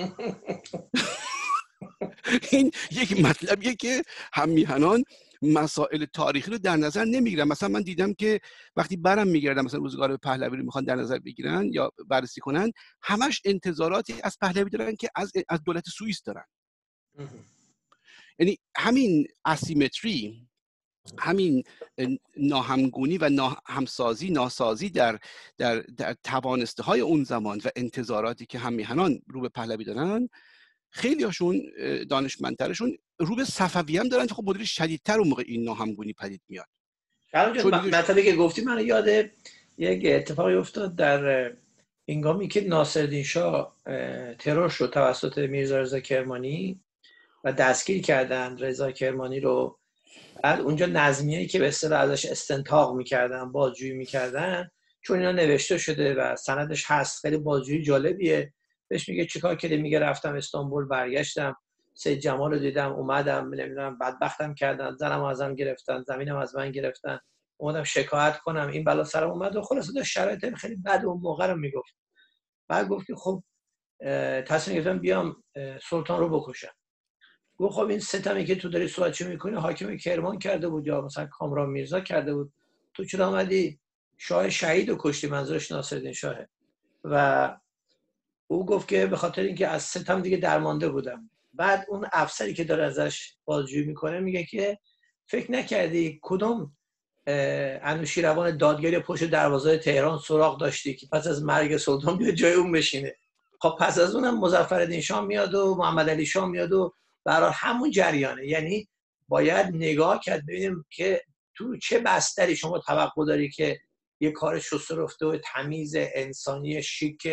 این یک مطلبیه که هم میهنان مسائل تاریخی رو در نظر نمیگیرن. مثلا من دیدم که وقتی برم میگردم مثلا روزگار پهلوی رو میخوان در نظر بگیرن یا بررسی کنن، همش انتظاراتی از پهلوی دارن که از دولت سوئیس دارن. یعنی همین اسیمتری، همین ناهمگونی و ناسازی در توانسته های اون زمان و انتظاراتی که هم میهنان رو به پهلوی دارن، خیلی هاشون دانشمندترشون رو به صفوی هم دارن که خب مدل شدیدتر اون موقع این ناهمگونی پدید میاد. مطلبی که گفتی من یاد یک اتفاقی افتاد در هنگامی که ناصرالدین شاه ترور شد توسط میرزا رضا کرمانی و دستگیر کردن رضا کرمانی رو. بعد اونجا نظمیه‌ای که به اصطلاح ازش استنتاق میکردن، بازجویی میکردن، چون اینا نوشته شده و سندش هست، خیلی بازجویی جالبیه. بهش میگه چیکار کردی؟ میگه رفتم استانبول، برگشتم سید جمال رو دیدم، اومدم نمیدونم بدبختم کردن، زنم ازم گرفتن، زمینم از من گرفتن، اومدم شکایت کنم، این بلا سرم اومد. و خلاصه داشت شرایط خیلی بد اون موقع رو میگفت. بعد گفت که خب تصمیم گرفتم بیام سلطان رو بکشم. گفت خب این ستمی که تو داری سوالچه میکنی حاکم کرمان کرده بود یا مثلا کامران میرزا کرده بود، تو چرا آمدی شاه شهید رو کشتی؟ منظورش ناصرالدین شاهه. و او گفت که به خاطر اینکه از ستم دیگه درمانده بودم. بعد اون افسری که داره ازش بازجویی میکنه میگه که فکر نکردی کدوم انوشیروان دادگری پشت دروازه تهران سراغ داشتی که پس از مرگ سلطان بیاد جای اون بشینه؟ خب پس از اونم مظفرالدین شاه میاد و محمد علی شاه میاد و برای همون جریانه. یعنی باید نگاه کرد ببینیم که تو چه بستری شما توقع داری که یه کار شسته رفته و تمیز انسانی شیک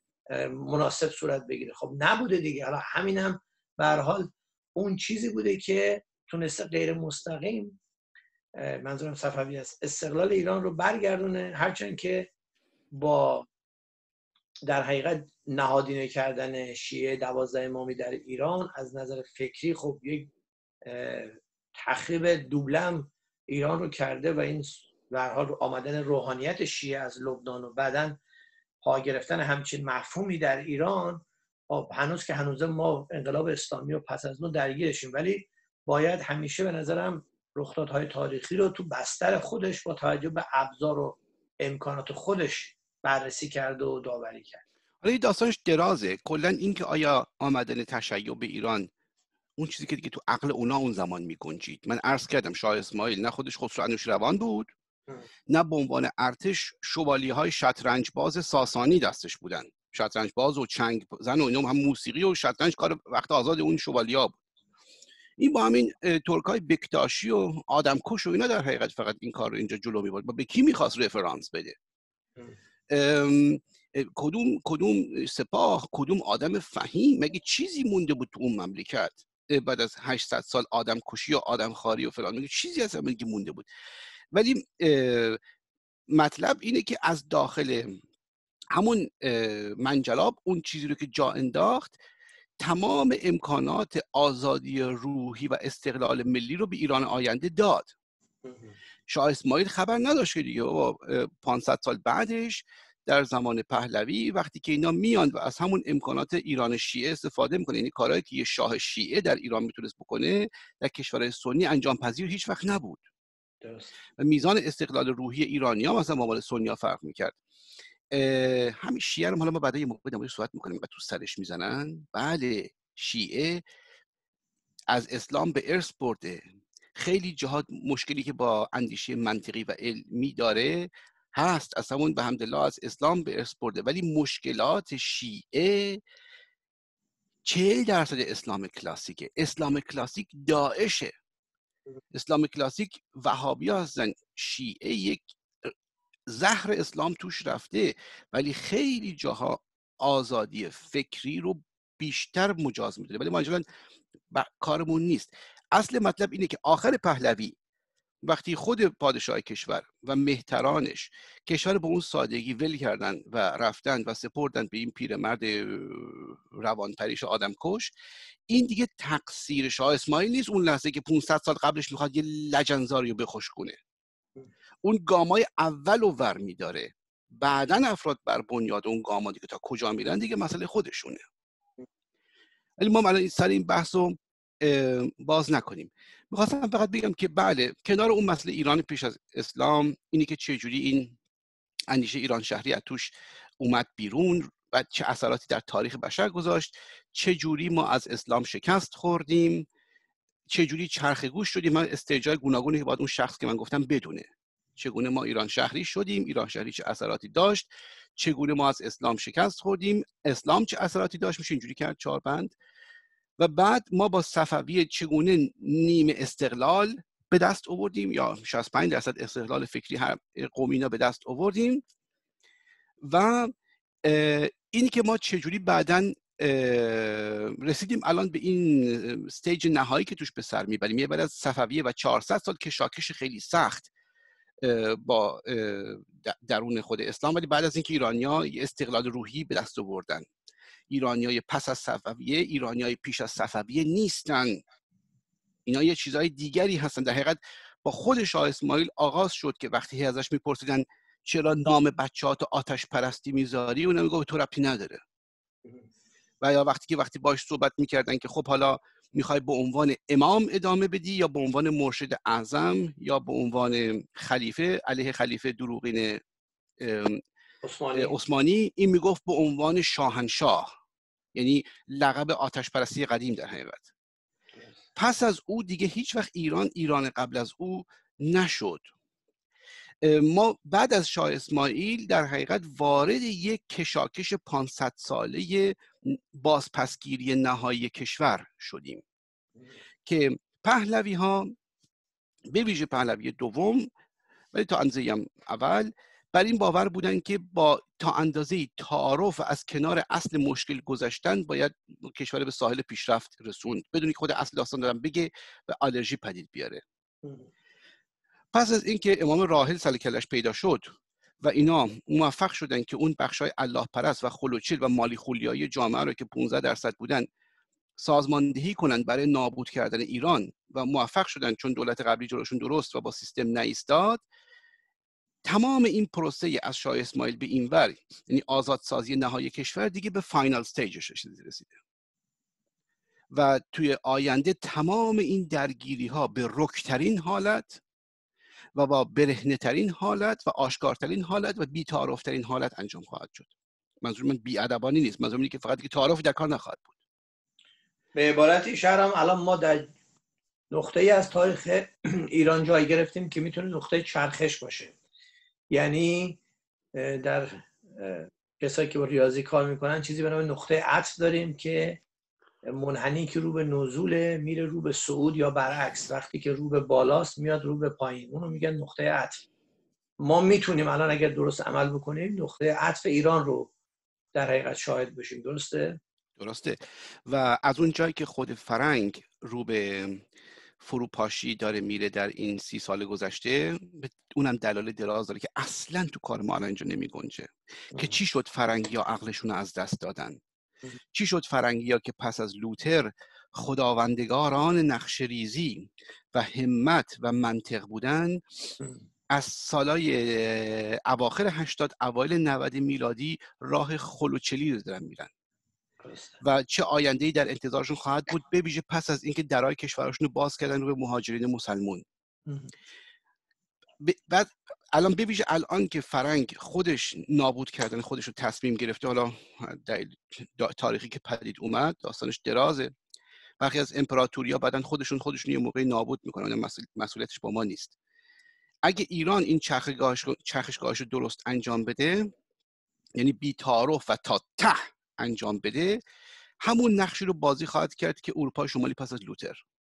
مناسب صورت بگیره. خب نبوده دیگه. حالا همینم به هر حال اون چیزی بوده که تونسته غیر مستقیم، منظورم صفوی است، استقلال ایران رو برگردونه، هرچند که با در حقیقت نهادینه کردن شیعه 12 امامی در ایران از نظر فکری خب یک تخریب دوبلم ایران رو کرده و این به هر حال آمدن روحانیت شیعه از لبنان و بعداً پا گرفتن همچین مفهومی در ایران، هنوز که هنوز ما انقلاب اسلامی و پس از اون درگیرشیم، ولی باید همیشه به نظرم رخدادهای تاریخی رو تو بستر خودش با توجه به ابزار و امکانات خودش بررسی کرد و داوری کرد. حالا این داستانش درازه. کلا این که آیا آمدن تشیع به ایران اون چیزی که دیگه تو عقل اونا اون زمان میگنجید. من عرض کردم شاه اسماعیل نه خودش خسرو انوشیروان بود، نه به عنوان ارتش شوالیه‌های شطرنج باز ساسانی دستش بودن. شطرنج باز و چنگ زن و اینا، هم موسیقی و شطرنج کار وقت آزاد اون شوالیه‌ها بود. این با همین ترکای بکتاشی و آدمکش و اینا در حقیقت فقط این کار رو اینجا جلو می‌برد. به کی می‌خواست رفرانس بده؟ کدوم سپاه، کدوم آدم فهیم؟ مگه چیزی مونده بود تو اون مملکت بعد از 800 سال آدم کشی و آدم خاری و فلان؟ مگه چیزی از مگه مونده بود؟ ولی مطلب اینه که از داخل همون منجلاب اون چیزی رو که جا انداخت، تمام امکانات آزادی روحی و استقلال ملی رو به ایران آینده داد. شاه اسماعیل خبر نداشت که دیگه 500 سال بعدش در زمان پهلوی وقتی که اینا میان و از همون امکانات ایران شیعه استفاده میکنه، یعنی کارهایی که یه شاه شیعه در ایران میتونست بکنه در کشورهای سنی انجام پذیر هیچ وقت نبود. درست. و میزان استقلال روحی ایرانی‌ها مثلا با مال سنی‌ها فرق میکرد. همین شیعه رو حالا ما بعدا یه موقع در موردش صحبت میکنیم و تو سرش میزنن. بله، شیعه از اسلام به ارث برده. خیلی جهات مشکلی که با اندیشه منطقی و علمی داره هست، از همون به حمدالله از اسلام به ارث برده، ولی مشکلات شیعه 40% اسلام کلاسیکه. اسلام کلاسیک داعشه، اسلام کلاسیک وهابی هستن. شیعه یک زهر اسلام توش رفته، ولی خیلی جاها آزادی فکری رو بیشتر مجاز میدونه، ولی ما اینجا کارمون نیست. اصل مطلب اینه که آخر پهلوی وقتی خود پادشاه کشور و مهترانش کشور به اون سادگی ول کردن و رفتن و سپردن به این پیرمرد روانپریش آدمکش، این دیگه تقصیر شاه اسماعیل نیست. اون لحظه که 500 سال قبلش میخواد یه لجنزاری رو بخوش کنه، اون گامای اول رو ور میداره، بعدن افراد بر بنیاد اون گاما دیگه تا کجا میرن دیگه مسئله خودشونه. ولی ما الان سر این بحث رو باز نکنیم. میخواستم فقط بگم که بله، کنار اون مسئله ایران پیش از اسلام، اینی که چجوری این اندیشه ایران شهری از توش اومد بیرون و چه اثراتی در تاریخ بشر گذاشت، چجوری ما از اسلام شکست خوردیم، چجوری چرخ گوش شدیم. من استرجاع گوناگونی که باید اون شخص که من گفتم بدونه چگونه ما ایران شهری شدیم، ایران شهری چه اثراتی داشت، چگونه ما از اسلام شکست خوردیم، اسلام چه اثراتی داشت، میشه اینجوری کرد 4 بند. و بعد ما با صفویه چگونه نیمه استقلال به دست آوردیم، یا 65% استقلال فکری هر قومینا به دست آوردیم، و اینی که ما چجوری بعداً رسیدیم الان به این استیج نهایی که توش به سر میبریم. یه بعد از صفویه و 400 سال کشاکش خیلی سخت با درون خود اسلام، ولی بعد از اینکه ایرانی‌ها استقلال روحی به دست آوردن. ایرانیای پس از صفویه ایرانیای پیش از صفویه نیستن، اینا یه چیزای دیگری هستن. در حقیقت با خود شاه اسماعیل آغاز شد که وقتی ازش میپرسیدن چرا نام بچه‌هات آتش پرستی میذاری، اون میگه تو ربطی نداره. و یا وقتی باش صحبت میکردن که خب حالا میخوای به عنوان امام ادامه بدی یا به عنوان مرشد اعظم یا به عنوان خلیفه علیه خلیفه دروغین عثمانی، این میگفت به عنوان شاهنشاه، یعنی لقب آتش پرستی قدیم در حقیقت. پس از او دیگه هیچ وقت ایران قبل از او نشد. ما بعد از شاه اسماعیل در حقیقت وارد یک کشاکش 500 ساله بازپسگیری نهایی کشور شدیم که پهلوی ها، به ویژه پهلوی دوم ولی تا اندازه هم اول، بر این باور بودن که با تا اندازه تعارف از کنار اصل مشکل گذشتن باید کشور به ساحل پیشرفت رسوند، بدون که خود اصل داستان دارم بگه و آلرژی پدید بیاره. پس از اینکه امام راحل سر کلش پیدا شد و اینا موفق شدن که اون بخشای الله پرست و خلوچیل و مالی خولیایی جامعه رو که 15% بودن سازماندهی کنن برای نابود کردن ایران و موفق شدن، چون دولت قبلی جلوشون درست و با سیستم نایستاد، تمام این پروسه از شاه اسماعیل به این ور، یعنی آزادسازی نهایی کشور، دیگه به فاینال استیجش رسیده و توی آینده تمام این درگیری ها به رکترین حالت و با برهنه‌ترین حالت و آشکارترین حالت و بی‌تعارف‌ترین حالت انجام خواهد شد. منظور من بی‌ادبانه نیست، منظور اینه که فقط دیگه تعارفی در کار نخواهد بود. به عبارتی شهرام الان ما در نقطه‌ای از تاریخ ایران جای گرفتیم که میتونه نقطه چرخش باشه. یعنی در کسایی که با ریاضی کار میکنن چیزی به نام نقطه عطف داریم که منحنی که رو به نزول میره رو به صعود یا برعکس، وقتی که رو به بالاست میاد رو به پایین، اونو میگن نقطه عطف. ما میتونیم الان اگر درست عمل بکنیم نقطه عطف ایران رو در حقیقت شاهد بشیم. درسته؟ و از اون جایی که خود فرنگ رو به فروپاشی داره میره در این 30 سال گذشته، اونم دلایل دراز داره که اصلا تو کار ما الان اینجا نمی گنجه که چی شد فرنگی ها عقلشون رو از دست دادن، چی شد فرنگی ها که پس از لوتر خداوندگاران نقشه‌ریزی و همت و منطق بودن، از سالای اواخر 80 اوایل 90 میلادی راه خلوچلی رو دارن میرن و چه آینده‌ای در انتظارشون خواهد بود، به ویژه پس از اینکه درای کشورشون رو باز کردن رو به مهاجرین مسلمون. بعد الان به ویژه الان که فرنگ خودش نابود کردن خودش رو تصمیم گرفته، حالا تاریخی که پدید اومد داستانش درازه، برخی از امپراتوری‌ها بعدن خودشون یه موقعی نابود میکنن، مسئولیتش با ما نیست. اگه ایران این چرخشگاهش رو درست انجام بده، یعنی بی تعارف و تا ته انجام بده، همون نقشی رو بازی خواهد کرد که اروپا شمالی پس از لوتر.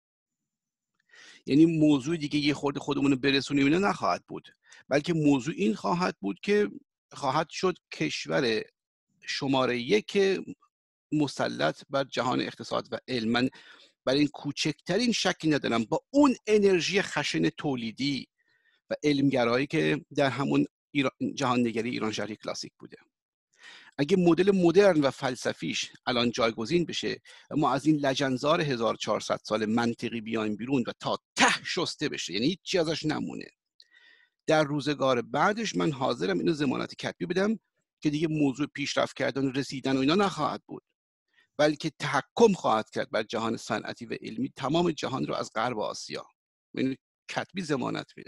یعنی موضوع دیگه یه خورده خودمون رو برسونیم اینا نخواهد بود، بلکه موضوع این خواهد بود که خواهد شد کشور شماره 1 مسلط بر جهان اقتصاد و علم. من برای این کوچکترین شکی ندارم با اون انرژی خشن تولیدی و علمگرایی که در همون جهان نگری ایران شهری کلاسیک بوده. اگه مدل مدرن و فلسفیش الان جایگزین بشه و ما از این لجنزار 1400 سال منطقی بیایم بیرون و تا ته شسته بشه، یعنی هیچی ازش نمونه، در روزگار بعدش من حاضرم اینو ضمانت کتبی بدم که دیگه موضوع پیشرفت کردن و رسیدن و اینا نخواهد بود، بلکه تحکم خواهد کرد بر جهان صنعتی و علمی تمام جهان رو از غرب آسیا. من کتبی ضمانت میدم.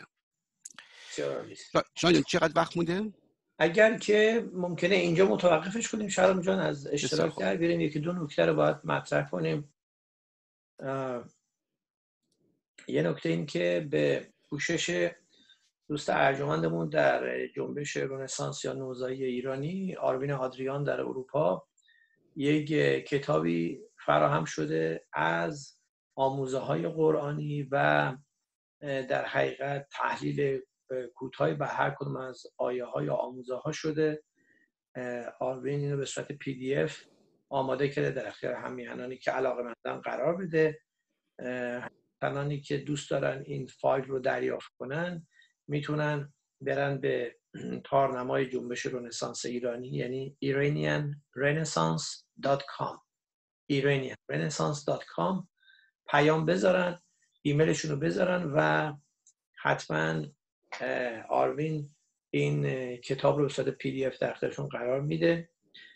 شایان چقدر وقت مونده؟ اگر که ممکنه اینجا متوقفش کنیم شهرام جان، از اشتراک در بیاریم، یکی دو نکته رو باید مطرح کنیم. یه نکته این که به کوشش دوست ارجمندمون در جنبش رنسانس یا نوزایی ایرانی، آروین آدریان، در اروپا یک کتابی فراهم شده از آموزه های قرآنی و در حقیقت تحلیل کوتاهی به هر کدوم از آیه ها یا آموزه ها شده. آروین اینو به صورت PDF آماده کرده در اختیار همیهنانی که علاقه‌مندن قرار بده. همانی که دوست دارن این فایل رو دریافت کنن میتونن برن به تارنمای جنبش رنسانس ایرانی، یعنی iranianrenaissance.com iranianrenaissance.com پیام بذارن، ایمیلشون رو بذارن و حتما آروین این کتاب رو به صورت PDF در اختیارشون قرار میده.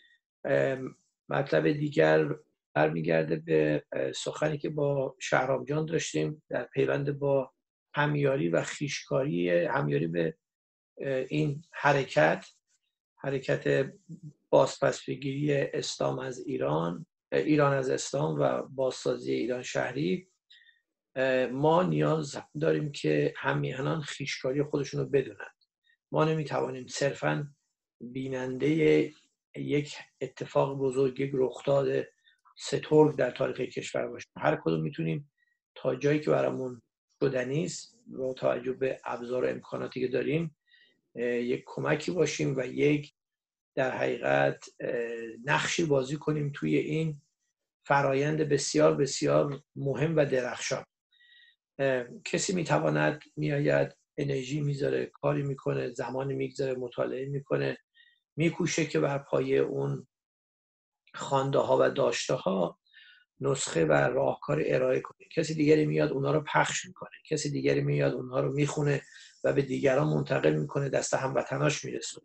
مطلب دیگر برمیگرده به سخنی که با شهرام جان داشتیم در پیوند با همیاری و خویشکاری، همیاری به این حرکت بازپس‌بگیری اسلام از ایران از اسلام و بازسازی ایران شهری. ما نیاز داریم که همیهنان خویشکاری خودشون رو بدونن. ما نمیتوانیم صرفاً بیننده یک اتفاق بزرگ، یک رخداد سترگ در تاریخ کشور باشیم. هر کدوم میتونیم تا جایی که برامون شدنی است با توجه به ابزار و امکاناتی که داریم یک کمکی باشیم و یک در حقیقت نقشی بازی کنیم توی این فرایند بسیار بسیار مهم و درخشان. کسی میتواند میآید، انرژی میذاره، کاری میکنه، زمانی میگذاره، مطالعه میکنه، میکوشه که بر پایه اون خوانده ها و داشته ها نسخه و راهکار ارائه کنه. کسی دیگری میاد اونها رو پخش میکنه، کسی دیگری میاد اونها رو میخونه و به دیگران منتقل میکنه، دست هموطناش میرسونه.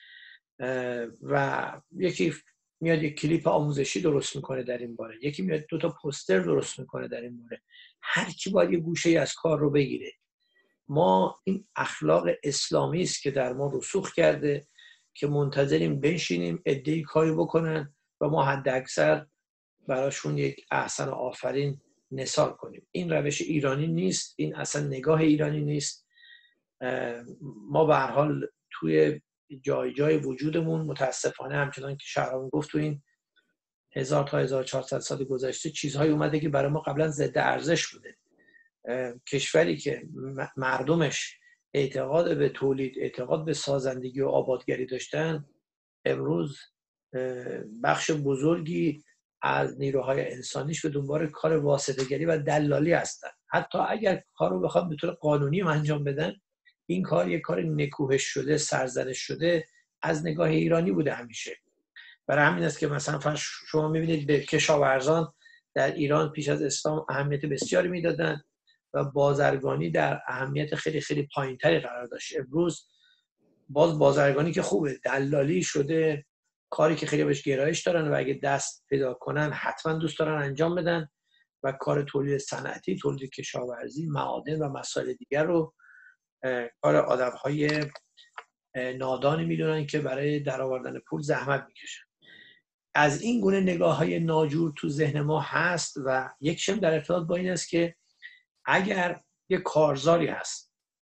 و یکی میاد یک کلیپ آموزشی درست میکنه در این باره، یکی میاد 2 تا پوستر درست میکنه در این باره. هر کی باید یه گوشه از کار رو بگیره. ما این اخلاق اسلامی است که در ما رسوخ کرده که منتظریم بنشینیم عده‌ای کاری بکنن و ما حد اکثر براشون یک احسن آفرین نثار کنیم. این روش ایرانی نیست، این اصلا نگاه ایرانی نیست. ما به هر حال توی جای وجودمون متاسفانه همچنان که شهرام گفت تو این 1000 تا 1400 سال گذشته چیزهایی اومده که برای ما قبلا ضد ارزش بوده. کشوری که مردمش اعتقاد به تولید، اعتقاد به سازندگی و آبادگری داشتن، امروز بخش بزرگی از نیروهای انسانیش به دنبال کار واسطه‌گری و دلالی هستن. حتی اگر کار رو بخوام به طور قانونی انجام بدن، این کار یک کار نکوهش شده، سرزنش شده از نگاه ایرانی بوده همیشه. برای همین است که مثلا شما میبینید به کشاورزان در ایران پیش از اسلام اهمیت بسیاری میدادن و بازرگانی در اهمیت خیلی خیلی پایینتری قرار داشت. امروز باز بازرگانی که خوبه، دلالی شده، کاری که خیلی بهش گرایش دارن و اگه دست پیدا کنن حتما دوست دارن انجام بدن و کار تولید صنعتی، تولید کشاورزی، معادن و مسائل دیگر رو کار آدم‌های نادانی میدونن که برای درآوردن پول زحمت میکشن. از این گونه نگاه‌های ناجور تو ذهن ما هست و یک شم در ارتباط با این است که اگر یک کارزاری هست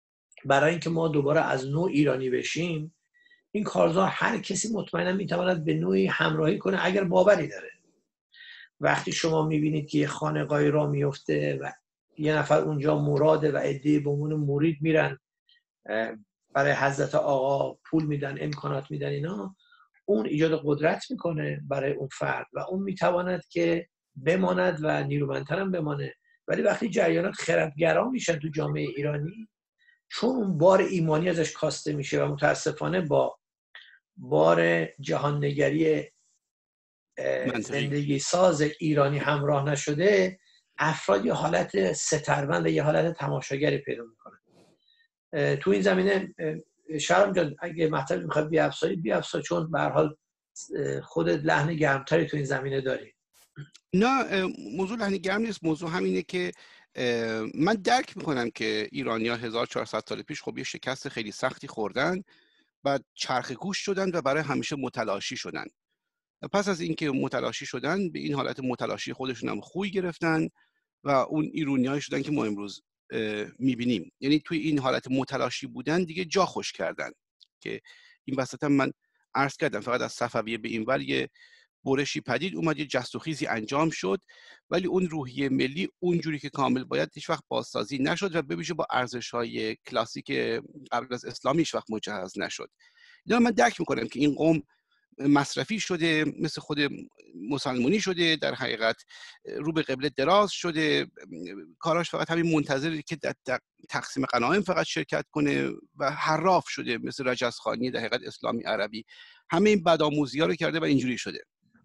برای اینکه ما دوباره از نوع ایرانی بشیم، این کارزار هر کسی مطمئنا میتواند به نوعی همراهی کنه اگر باوری داره. وقتی شما میبینید که یه خانقاهی را میفته و یه نفر اونجا مراده و عده‌ای به عنوان مرید میرن برای حضرت آقا پول میدن، امکانات میدن، اینا اون ایجاد قدرت میکنه برای اون فرد و اون میتواند که بماند و نیرومندتر هم بمانه. ولی وقتی جریانات خردگرا میشن تو جامعه ایرانی، چون اون بار ایمانی ازش کاسته میشه و متاسفانه با بار جهاننگری زندگی ساز ایرانی همراه نشده، افراد یه حالت سترون و یه حالت تماشاگری پیدا میکنن. تو این زمینه شرم جان اگه مطلب میخواد بیافزا، چون به هر حال خودت لحن گرمتری تو این زمینه داری. نه، موضوع لحن گرم نیست. موضوع همینه که من درک میکنم که ایرانی‌ها 1400 سال پیش خب یه شکست خیلی سختی خوردن، بعد چرخ گوش شدن و برای همیشه متلاشی شدن. پس از اینکه متلاشی شدن، به این حالت متلاشی خودشون هم خوی گرفتن و اون ایرانی‌هایی شدن که ما امروز میبینیم. یعنی توی این حالت متلاشی بودن دیگه جا خوش کردن. که این وسط هم من عرض کردم فقط از صفویه به این ور یه برشی پدید اومد، یه جست و خیزی انجام شد، ولی اون روحیه ملی اونجوری که کامل باید هیچ وقت بازسازی نشد و به ویژه با ارزش‌های کلاسیک قبل از اسلام هیچ وقت مجهز نشد. اینا من درک میکنم که این قوم مصرفی شده، مثل خود مسلمانی شده، در حقیقت رو به قبله دراز شده، کاراش فقط همین منتظره که در تقسیم غنایم فقط شرکت کنه و حراف شده، مثل رجزخانی در حقیقت اسلامی عربی. همه این بدآموزی‌ها رو کرده و اینجوری شده.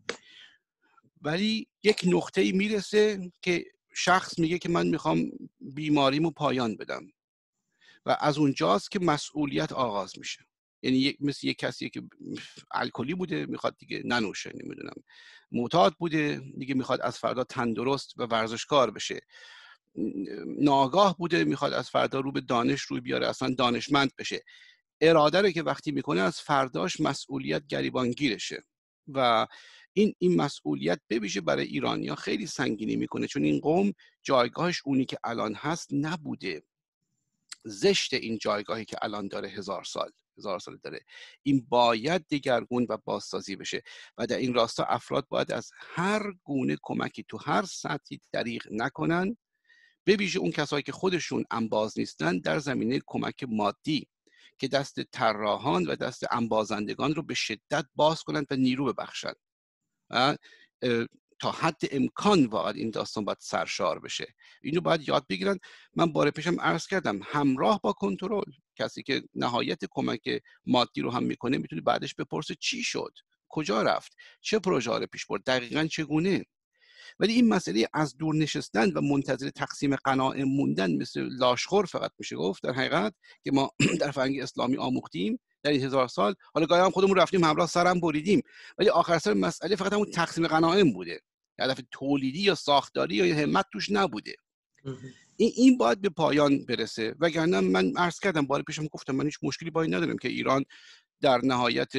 ولی یک نقطه‌ای میرسه که شخص میگه که من میخوام بیماریمو پایان بدم و از اونجاست که مسئولیت آغاز میشه. یعنی مثل یک کسی که الکلی بوده میخواد دیگه ننوشه، نمیدونم معتاد بوده دیگه میخواد از فردا تندرست و ورزشکار بشه، ناآگاه بوده میخواد از فردا رو به دانش روی بیاره، اصلا دانشمند بشه. اراده رو که وقتی میکنه از فرداش مسئولیت گریبانگیرشه و این مسئولیت بویژه برای ایرانی‌ها خیلی سنگینی میکنه، چون این قوم جایگاهش اونی که الان هست نبوده. زشت این جایگاهی که الان داره هزار سال داره. این باید دگرگون و بازسازی بشه و در این راستا افراد باید از هر گونه کمکی تو هر سطحی دریغ نکنن، به ویژه اون کسایی که خودشون انباز نیستن، در زمینه کمک مادی که دست طراحان و دست انبازندگان رو به شدت باز کنند و نیرو ببخشند. تا حد امکان واقعا این داستان باید سرشار بشه. اینو باید یاد بگیرن. من بار پیشم عرض کردم همراه با کنترل. کسی که نهایت کمک مادی رو هم میکنه میتونه بعدش بپرسه چی شد، کجا رفت، چه پروژه رو پیش برد، دقیقاً چگونه. ولی این مسئله از دور نشستن و منتظر تقسیم غنایم موندن مثل لاشخور فقط میشه گفت در حقیقت که ما در فرهنگ اسلامی آموختیم در این 1000 سال. حالا گاهی هم خودمون رفتیم همراه سرم بریدیم، ولی آخر سر مسئله فقط همون تقسیم غنایم بوده، هدف تولیدی یا ساختاری یا همت توش نبوده. این باید به پایان برسه، وگرنه من عرض کردم بار پیشم گفتم من هیچ مشکلی با این ندارم که ایران در نهایت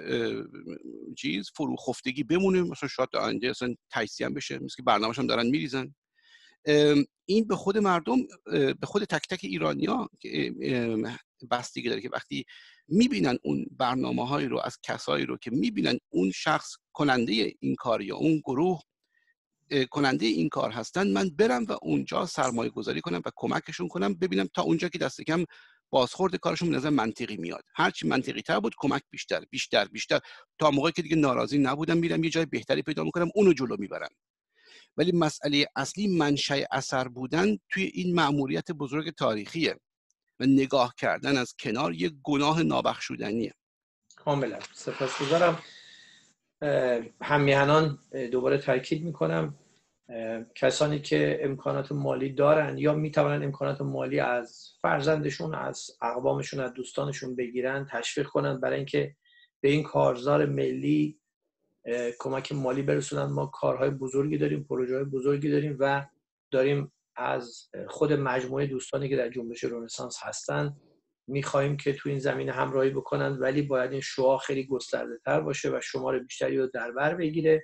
فروخفتگی بمونه، مثلا شاید آینده اصلا تجزیه هم بشه، مثل که برنامه‌ش هم دارن میریزن. این به خود مردم، به خود تک تک ایرانی‌ها بستگی داره که وقتی میبینن اون برنامه‌هایی رو از کسایی رو که میبینن اون شخص کننده این کار یا اون گروه کننده این کار هستن، من برم و اونجا سرمایه گذاری کنم و کمکشون کنم، ببینم تا اونجا که دست کم بازخورد کارشون به نظر منطقی میاد. هرچی منطقی تر بود کمک بیشتر بیشتر بیشتر، تا موقعی که دیگه ناراضی نبودم میرم یه جای بهتری پیدا میکنم اونو جلو میبرم. ولی مسئله اصلی منشأ اثر بودن توی این مأموریت بزرگ تاریخیه و نگاه کردن از کنار یک گناه نابخشودنیه. کاملا سپاسگزارم. همیهنان دوباره تاکید میکنم کسانی که امکانات مالی دارن یا میتونن امکانات مالی از فرزندشون، از اقوامشون، از دوستانشون بگیرن، تشویق کنن برای اینکه به این کارزار ملی کمک مالی برسونن. ما کارهای بزرگی داریم، پروژه‌های بزرگی داریم و داریم از خود مجموعه دوستانی که در جنبش رنسانس هستن میخواهیم که تو این زمینه همراهی بکنن، ولی باید این شعاع خیلی گسترده‌تر باشه و شمار بیشتری رو در بر بگیره.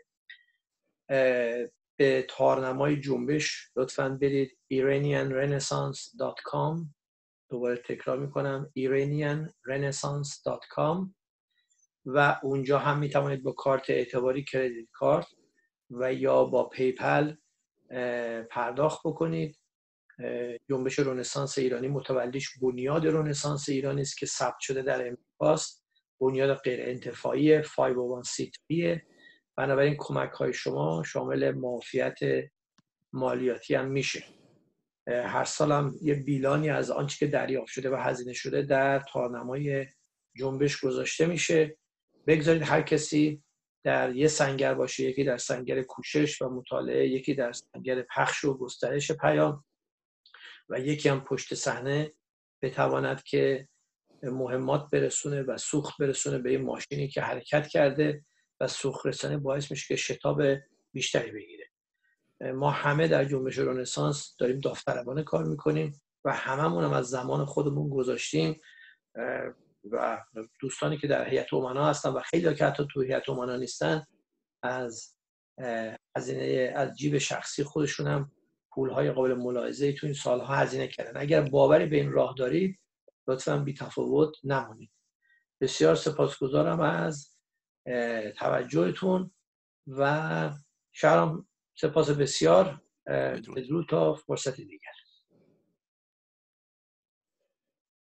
به تارنمای جنبش لطفاً برید iranianrenaissance.com دوباره تکرار میکنم iranianrenaissance.com و اونجا هم میتوانید با کارت اعتباری کردیت کارت و یا با پیپل پرداخت بکنید. جنبش رنسانس ایرانی متولیش بنیاد رنسانس ایرانی است که ثبت شده در امریکاست، بنیاد غیر انتفاعی 501c3. بنابراین کمک های شما شامل معافیت مالیاتی هم میشه. هر سال هم یه بیلانی از آنچه که دریافت شده و هزینه شده در تارنمای جنبش گذاشته میشه. بگذارید هر کسی در یه سنگر باشه، یکی در سنگر کوشش و مطالعه، یکی در سنگر پخش و گسترش پیام و یکی هم پشت صحنه بتواند که مهمات برسونه و سوخت برسونه به این ماشینی که حرکت کرده و سوخت رسانی باعث میشه که شتاب بیشتری بگیره. ما همه در جنبش رنسانس داریم داوطلبانه کار میکنیم و هممون هم از زمان خودمون گذاشتیم و دوستانی که در هیئت امنا هستن و خیلی که حتی تو هیئت امنا نیستن از هزینه از جیب شخصی خودشون هم پولهای قابل ملاحظه‌ای تو این سالها هزینه کردن. اگر باوری به این راه دارید لطفاً بی تفاوت نمونید. بسیار سپاسگزارم از توجهتون و شهرام سپاس بسیار. بدرود تا فرصت دیگر.